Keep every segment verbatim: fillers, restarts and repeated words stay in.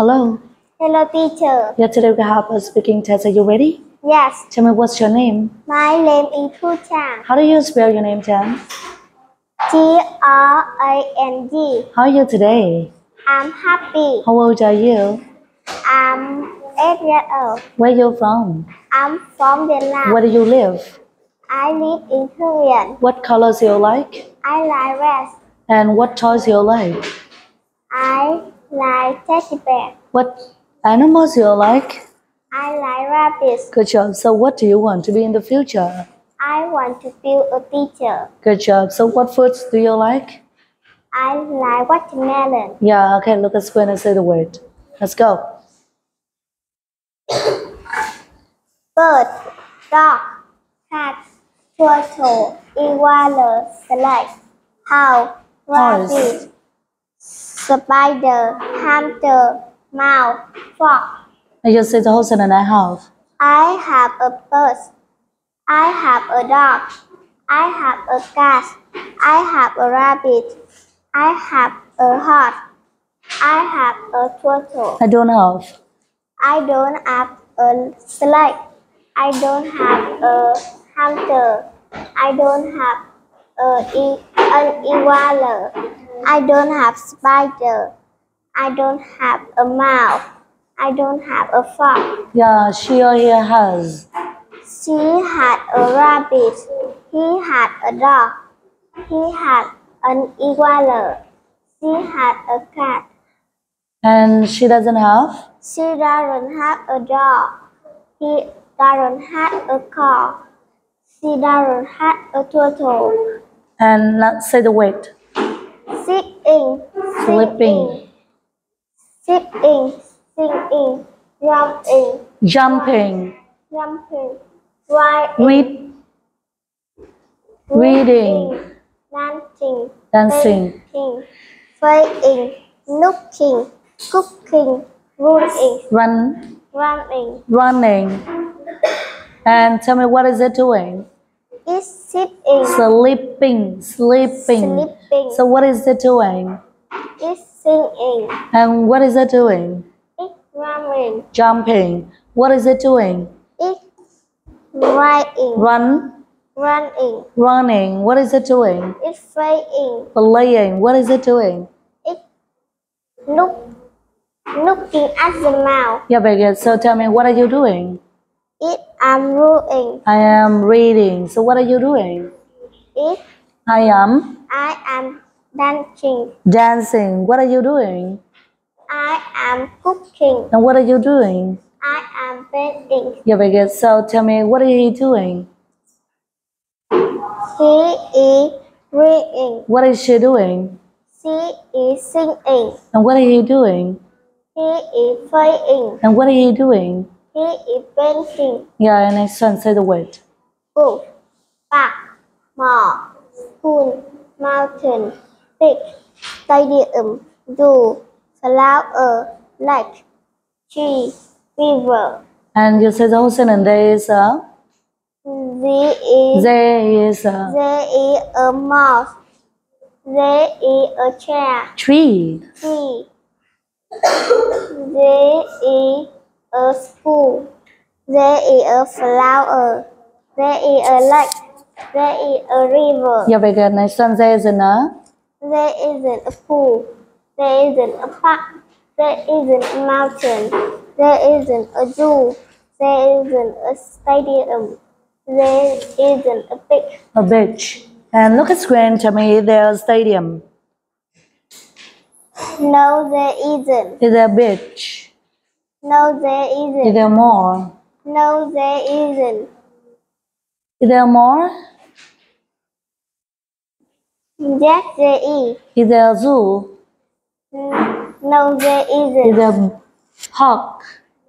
Hello. Hello, teacher. Yeah, today we have a speaking test. Are you ready? Yes. Tell me what's your name? My name is Thu Chang. How do you spell your name, Chan? G R A N G. How are you today? I'm happy. How old are you? I'm eight years old. Where you from? I'm from Vietnam. Where do you live? I live in Thương Viện. What colors you like? I like red. And what toys you like? I like teddy bear. What animals you like? I like rabbits. Good job. So what do you want to be in the future? I want to be a teacher. Good job. So what foods do you like? I like watermelon. Yeah, okay, look at screen and say the word. Let's go. Bird, dog, cat, turtle, iguana, snake, owl, rabbit, spider, hamster, mouse, frog. And you say the whole sentence I have. I have a bird. I have a dog. I have a cat. I have a rabbit. I have a horse. I have a turtle. I don't have. I don't have a snake. I don't have a hamster. I don't have a, an iguana. I don't have spider. I don't have a mouse. I don't have a frog. Yeah, she or he has. She had a rabbit. He had a dog. He had an iguana. She had a cat. And she doesn't have? She doesn't have a dog. He doesn't have a car. She doesn't have a turtle. And let's say the word. Sitting, Sleeping. sitting, singing, jumping, Jumping. jumping, riding, Read. Reading. dancing, Dancing. painting, playing, looking, cooking, running, Run. running. Running. And tell me what is it doing? It's sitting, Sleeping. Sleeping. sleeping. So what is it doing? It's singing. And what is it doing? It's running. Jumping. What is it doing? It's riding. Run. Running. Running. What is it doing? It's playing. Playing. What is it doing? It's look, looking at the mouth. Yeah, very good. So tell me, what are you doing? It I'm reading. I am reading. So what are you doing? It I am I am dancing. dancing. What are you doing? I am cooking. And what are you doing? I am painting. Yeah, very good. So tell me, what is he doing? He is reading. What is she doing? She is singing. And what are you doing? He is playing. And what are you doing? He is painting. Yeah, and next one, say the word. Book, park, mall, school, mountain, big, stadium, zoo, flower, lake, tree, river. And you say the whole sentence. There is a. There is, There is a there is a mouse. There is a chair. tree. Tree. There is a spoon. There is a flower. There is a lake. There is a river. Yeah, very good. Next one, there isn't a. There isn't a pool. There isn't a park. There isn't a mountain. There isn't a zoo. There isn't a stadium. There isn't a big. A beach. And look at screen. Tell me, there's a stadium. No, there isn't. Is there a beach? No, there Is isn't. there more? No, there isn't. Is there more? Yes, there is. Is there a zoo? No, there Is isn't. there a park?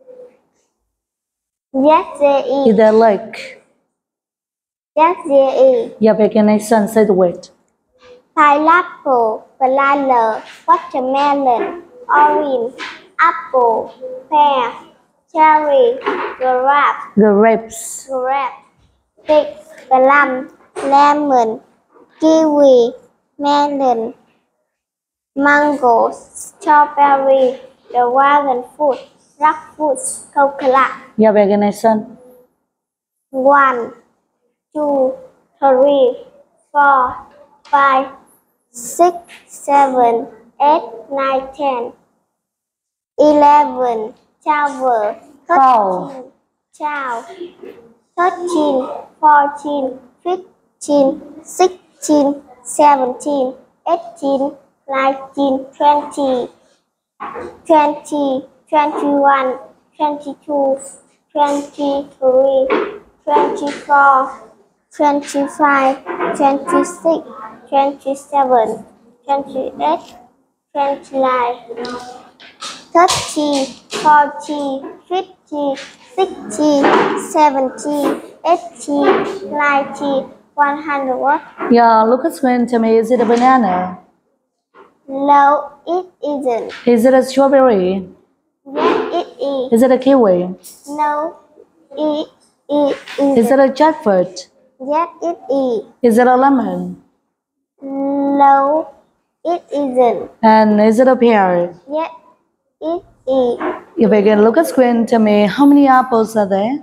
Yes, there Is is. there a lake? Yes, there is. Yeah, very good. Next one, say the word. Pineapple, banana, watermelon, orange, apple, pear, cherry, giraffe, Grapes. grape, fig, plum, lemon, kiwi, melon, mango, strawberry, dragon fruit, rock fruit, coconut. Yeah, very good, nice son. One, two, three, four, five, six, seven, eight, nine, ten, eleven, twelve, Twelve. twelve, thirteen, fourteen, fifteen, sixteen, seventeen, eighteen, nineteen, twenty, twenty, twenty-one, twenty-two, twenty-three, twenty-four, twenty-five, twenty-six, twenty-seven, twenty-eight, twenty-nine, thirty, forty, fifty, sixty, seventy, eighty, ninety, one hundred. Yeah, look at screen. Tell me, is it a banana? No, it isn't. Is it a strawberry? Yes, it is. Is it a kiwi? No, it, it isn't. Is it a jackfruit? Yes, it is. Is it a lemon? No, it isn't. And is it a pear? Yes, it is. If I can look at screen, tell me how many apples are there?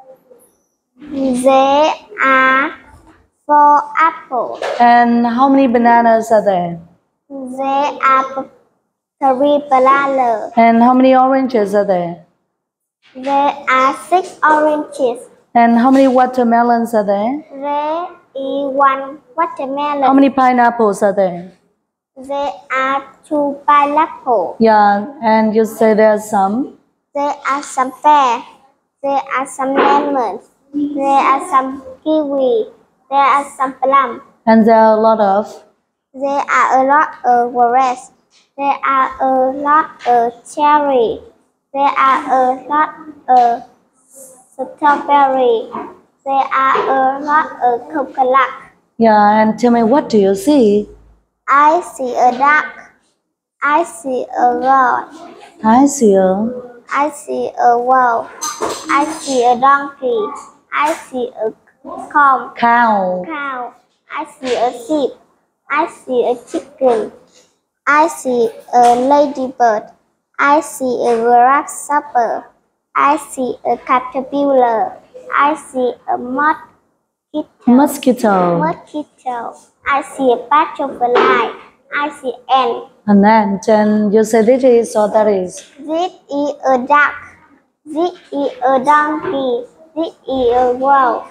There are four apples. And how many bananas are there? There are three bananas. And how many oranges are there? There are six oranges. And how many watermelons are there? There is one watermelon. How many pineapples are there? There are two pineapples. Yeah, and you say there are some. There are some pears. There are some lemons. There are some kiwi. There are some plums. And there are a lot of. There are a lot of grapes. There are a lot of cherry. There are a lot of strawberry. There are a lot of coconut. Yeah, and tell me, what do you see? I see a duck. I see a goat. I see a. I see a whale. I see a donkey. I see a cow. Cow. Cow. I see a sheep. I see a chicken. I see a ladybird. I see a grasshopper. I see a caterpillar. I see a mosquito. Mosquito. Mosquito. I see a butterfly. I see ant. And then, then you say this is or that is. This is a duck. This is a donkey. This is a whale.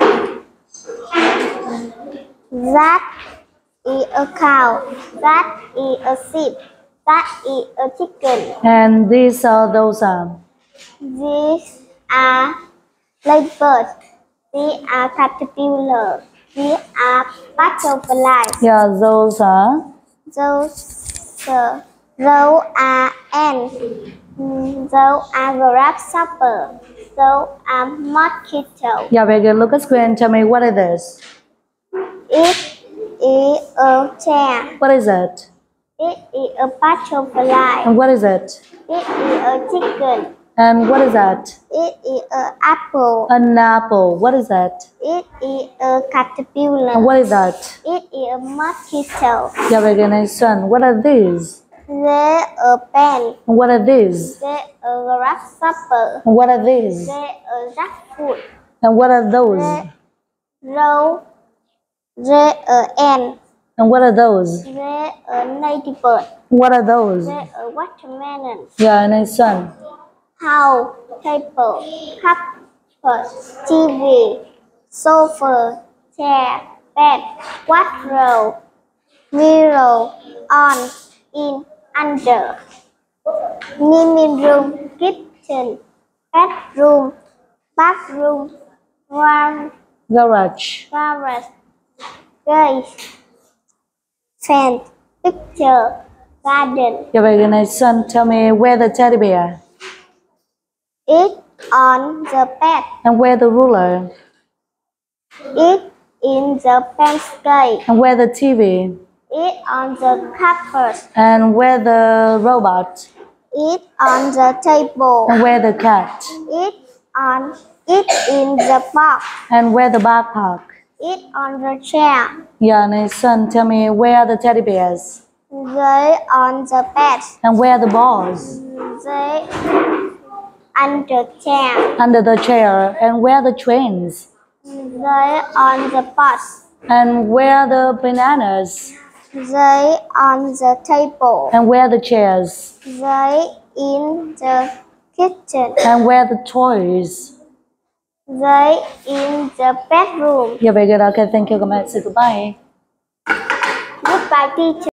That is a cow. That is a sheep. That is a chicken. And these are those are. These are ladybirds. These are caterpillar. These are butterflies. Yeah, those are. Those, uh, those are ants. Mm, Those are grasshopper. Those are mosquito. Yeah, very good. Look at screen and tell me, what is this? It is a chair. What is it? It is a butterfly. And what is it? It is a chicken. And what is that? It is an apple. An apple. What is that? It is a caterpillar. And what is that? It is a mosquito. Yeah, very good. Nice son. What are these? There a pen. And what are these? There a grasshopper. And what are these? There a jackfruit. And what are those? There row. There a ant. And what are those? There a ladybird. What are those? There a watermelon. Yeah, nice son. House, table, cupboard, T V, sofa, chair, bed, wardrobe, mirror, on, in, under, living room, kitchen, bedroom, bathroom, one, Garage. garage, gate, fence, picture, garden. Yeah, very good. Nice son. Tell me, where the teddy bear? It on the bed. And where the ruler? It in the pancake. And where the T V? It on the cupboard. And where the robot? It on the table. And where the cat? It on it in the box. And where the backpack? It on the chair. Yeah, nice son. Tell me, where are the teddy bears? They on the bed. And where are the balls? They under chair. Under the chair. And where are the trains? They on the bus. And where are the bananas? They on the table. And where are the chairs? They in the kitchen. And where are the toys? They in the bedroom. Yeah, very good. Okay, thank you. Goodbye. Say goodbye. Goodbye, teacher.